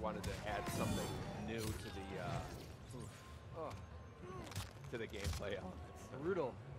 wanted to add something new to the gameplay elements. Brutal.